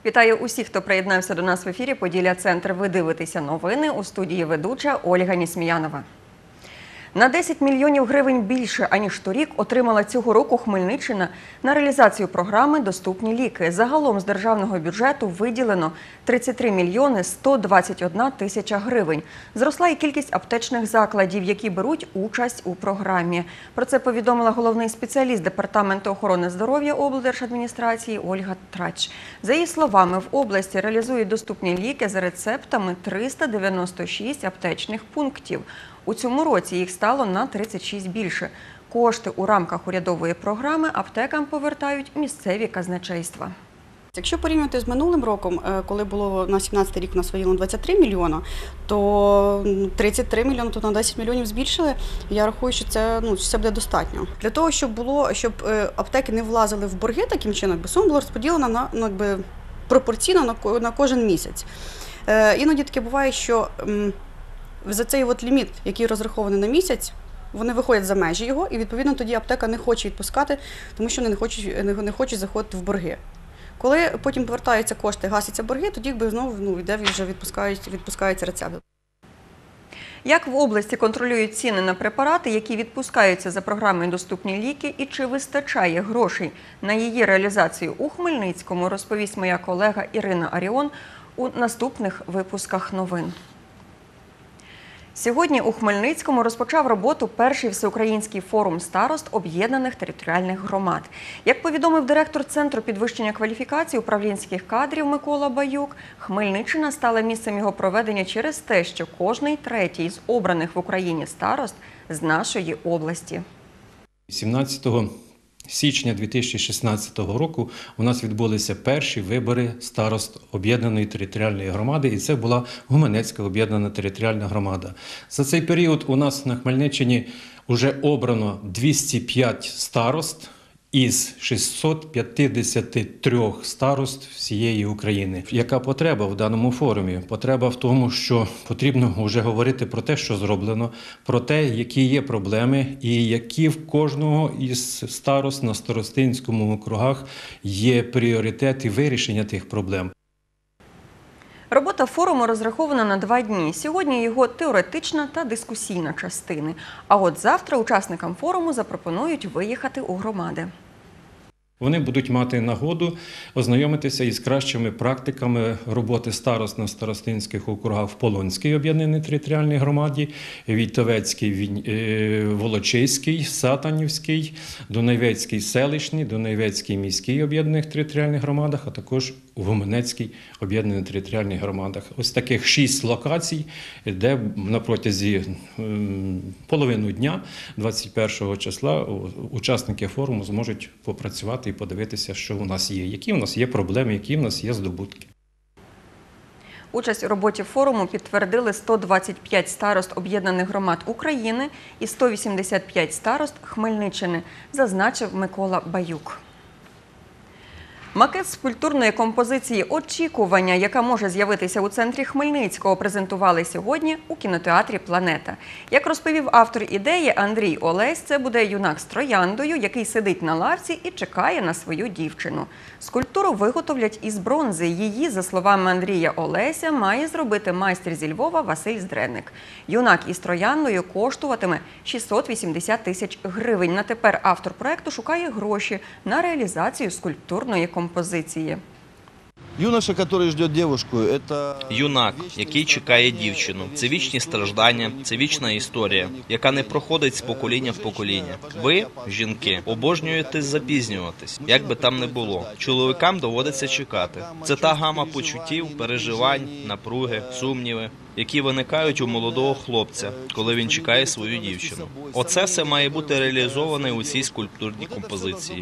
Вітаю усіх, хто приєднався до нас в ефірі «Поділля-центр». Ви дивитеся новини. У студії ведуча Ольга Нісміянова. На 10 мільйонів гривень більше, аніж торік, отримала цього року Хмельниччина на реалізацію програми «Доступні ліки». Загалом з державного бюджету виділено 33 мільйони 121 тисяча гривень. Зросла і кількість аптечних закладів, які беруть участь у програмі. Про це повідомила головний спеціаліст Департаменту охорони здоров'я облдержадміністрації Ольга Трач. За її словами, в області реалізують доступні ліки за рецептами 396 аптечних пунктів. У цьому році їх стало на 36 більше. Кошти у рамках урядової програми аптекам повертають місцеві казначейства. Якщо порівнювати з минулим роком, коли було на 17 рік у нас виділено 23 мільйона, то 33 мільйони, то на 10 мільйонів збільшили. Я рахую, що це буде достатньо. Для того, щоб аптеки не влазили в борги таким чином, сума була розподілена пропорційно на кожен місяць. Іноді таке буває, що за цей ліміт, який розрахований на місяць, вони виходять за межі його, і відповідно тоді аптека не хоче відпускати, тому що вони не хочуть заходити в борги. Коли потім повертаються кошти, гасяться борги, тоді знову йде, вже відпускаються рецепти. Як в області контролюють ціни на препарати, які відпускаються за програмою «Доступні ліки», і чи вистачає грошей на її реалізацію у Хмельницькому, розповість моя колега Ірина Аріон у наступних випусках новин. Сьогодні у Хмельницькому розпочав роботу перший всеукраїнський форум старост об'єднаних територіальних громад. Як повідомив директор Центру підвищення кваліфікації управлінських кадрів Микола Баюк, Хмельниччина стала місцем його проведення через те, що кожний третій з обраних в Україні старост з нашої області. 17 січня 2016 року у нас відбулися перші вибори старост об'єднаної територіальної громади, і це була Гуменецька об'єднана територіальна громада. За цей період у нас на Хмельниччині вже обрано 205 старост із 653 старост всієї України. Яка потреба в даному форумі? Потреба в тому, що потрібно вже говорити про те, що зроблено, про те, які є проблеми і які в кожного із старост на старостинському округах є пріоритети вирішення тих проблем. Робота форуму розрахована на 2 дні. Сьогодні його теоретична та дискусійна частини. А от завтра учасникам форуму запропонують виїхати у громади. Вони будуть мати нагоду ознайомитися із кращими практиками роботи старост на старостинських округах в Полонській об'єднаній територіальній громаді, Війтовецькій, Волочиській, Сатанівській, Дунайвецькій селищній, Дунайвецькій міській об'єднаних територіальних громадах, а також у Гуменецькій об'єднаних територіальних громадах. Ось таких 6 локацій, де на протязі половину дня, 21 числа, учасники форуму зможуть попрацювати і подивитися, що у нас є, які у нас є проблеми, які у нас є здобутки. Участь у роботі форуму підтвердили 125 старост об'єднаних громад України і 185 старост Хмельниччини, зазначив Микола Баюк. Макет скульптурної композиції «Очікування», яка може з'явитися у центрі Хмельницького, презентували сьогодні у кінотеатрі «Планета». Як розповів автор ідеї Андрій Олесь, це буде юнак з трояндою, який сидить на лавці і чекає на свою дівчину. Скульптуру виготовлять із бронзи. Її, за словами Андрія Олеся, має зробити майстер зі Львова Василь Здреник. Юнак із трояндою коштуватиме 680 тисяч гривень. На тепер автор проєкту шукає гроші на реалізацію скульптурної композиції. Юнак, який чекає дівчину. Це вічні страждання, це вічна історія, яка не проходить з покоління в покоління. Ви, жінки, обожнюєте запізнюватись, як би там не було. Чоловікам доводиться чекати. Це та гама почуттів, переживань, напруги, сумніви, які виникають у молодого хлопця, коли він чекає свою дівчину. Оце все має бути реалізоване у цій скульптурній композиції.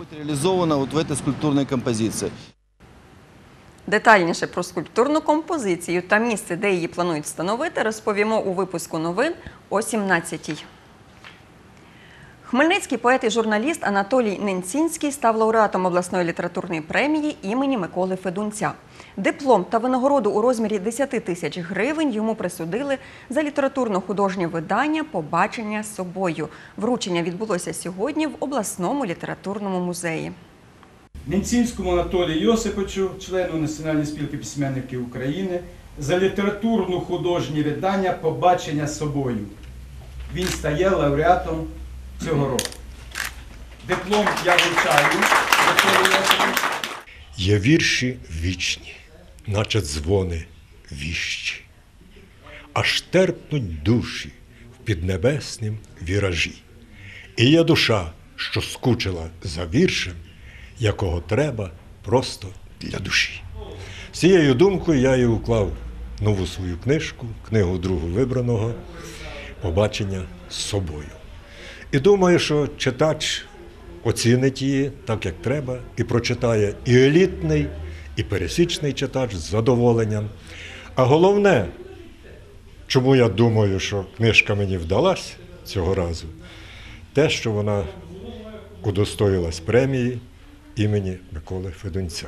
Детальніше про скульптурну композицію та місце, де її планують встановити, розповімо у випуску новин о 17-й. Хмельницький поет і журналіст Анатолій Ненцінський став лауреатом обласної літературної премії імені Миколи Федунця. Диплом та винагороду у розмірі 10 тисяч гривень йому присудили за літературно-художнє видання «Побачення з собою». Вручення відбулося сьогодні в обласному літературному музеї. Німцівському Анатолію Йосиповичу, члену Національної спілки письменників України, за літературно-художнє видання «Побачення з собою». Він стає лауреатом цього року. Диплом я вручаю Анатолію Йосиповичу. Є вірші вічні, наче дзвони віщі, аж терпнуть душі в піднебеснім віражі. І є душа, що скучила за віршем, якого треба просто для душі. З цією думкою я і уклав нову свою книжку, книгу другу вибраного «Побачення з собою». І думаю, що читач оцінить її так, як треба, і прочитає і елітний, і пересічний читач з задоволенням. А головне, чому я думаю, що книжка мені вдалась цього разу, те, що вона удостоїлась премії імені Миколи Федунця.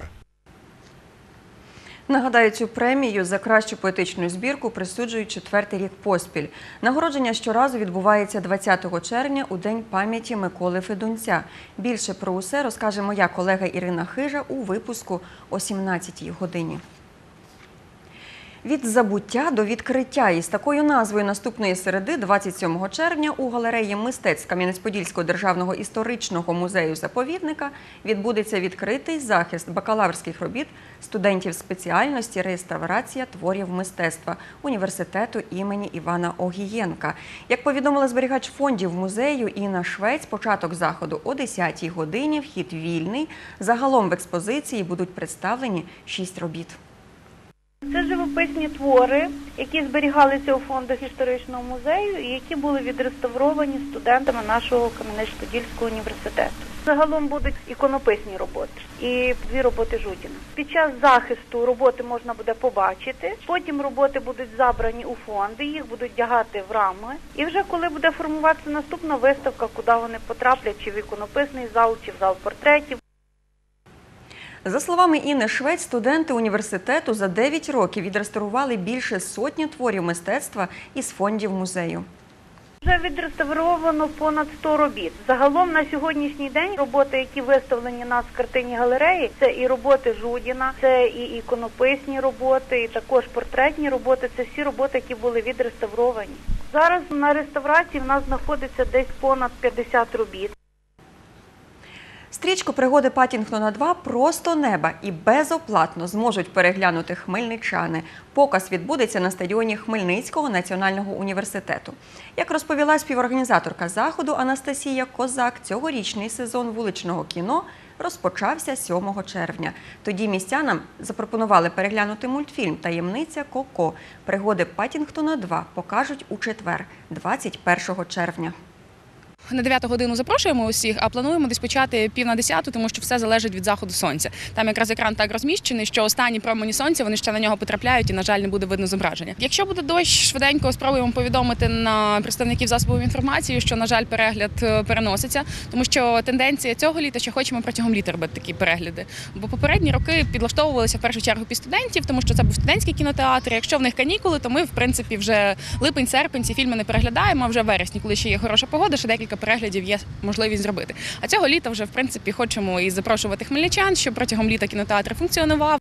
Нагадаю, цю премію за кращу поетичну збірку присуджують 4-й рік поспіль. Нагородження щоразу відбувається 20 червня у День пам'яті Миколи Федунця. Більше про усе розкаже моя колега Ірина Хижа у випуску о 17-й годині. Від забуття до відкриття. Із такою назвою наступної середи, 27 червня, у галереї мистецтв Кам'янець-Подільського державного історичного музею-заповідника відбудеться відкритий захист бакалаврських робіт студентів спеціальності реставрація творів мистецтва університету імені Івана Огієнка. Як повідомила зберігач фондів музею Інна Швець, початок заходу о 10-й годині, вхід вільний. Загалом в експозиції будуть представлені 6 робіт. Це живописні твори, які зберігалися у фондах історичного музею і які були відреставровані студентами нашого Кам'янець-Подільського університету. Загалом будуть іконописні роботи і 2 роботи Жудіна. Під час захисту роботи можна буде побачити, потім роботи будуть забрані у фонди, їх будуть вдягати в рами. І вже коли буде формуватися наступна виставка, куди вони потраплять, чи в іконописний зал, чи в зал портретів. За словами Інни Швець, студенти університету за 9 років відреставрували більше сотні творів мистецтва із фондів музею. Вже відреставровано понад 100 робіт. Загалом на сьогоднішній день роботи, які виставлені у нас в картинній галереї, це і роботи Жудіна, це і іконописні роботи, і також портретні роботи. Це всі роботи, які були відреставровані. Зараз на реставрації в нас знаходиться десь понад 50 робіт. Стрічку «Пригоди Паттінгтона 2» просто неба і безоплатно зможуть переглянути хмельничани. Показ відбудеться на стадіоні Хмельницького національного університету. Як розповіла співорганізаторка заходу Анастасія Козак, цьогорічний сезон вуличного кіно розпочався 7 червня. Тоді містянам запропонували переглянути мультфільм «Таємниця Коко». «Пригоди Паттінгтона 2» покажуть у четвер, 21 червня. На 9 годину запрошуємо усіх, а плануємо десь почати 9:50, тому що все залежить від заходу сонця. Там якраз екран так розміщений, що останні промені сонця, вони ще на нього потрапляють і, на жаль, не буде видно зображення. Якщо буде дощ, швиденько спробуємо повідомити на представників засобів інформації, що, на жаль, перегляд переноситься, тому що тенденція цього літа, що хочемо протягом літа робити такі перегляди. Бо попередні роки підлаштовувалися в першу чергу під студентів, тому що це був студентський кінотеатр. Якщо в них канікули, то ми, в принципі, вже липень-серпень ці фільми не переглядаємо, а вже в вересні, коли ще є хороша погода, ще декілька переглядів є можливість зробити. А цього літа вже, в принципі, хочемо і запрошувати хмельничан, щоб протягом літа кінотеатр функціонував.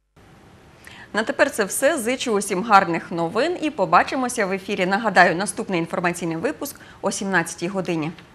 На тепер це все. Зичу усім гарних новин і побачимося в ефірі. Нагадаю, наступний інформаційний випуск о 17-й годині.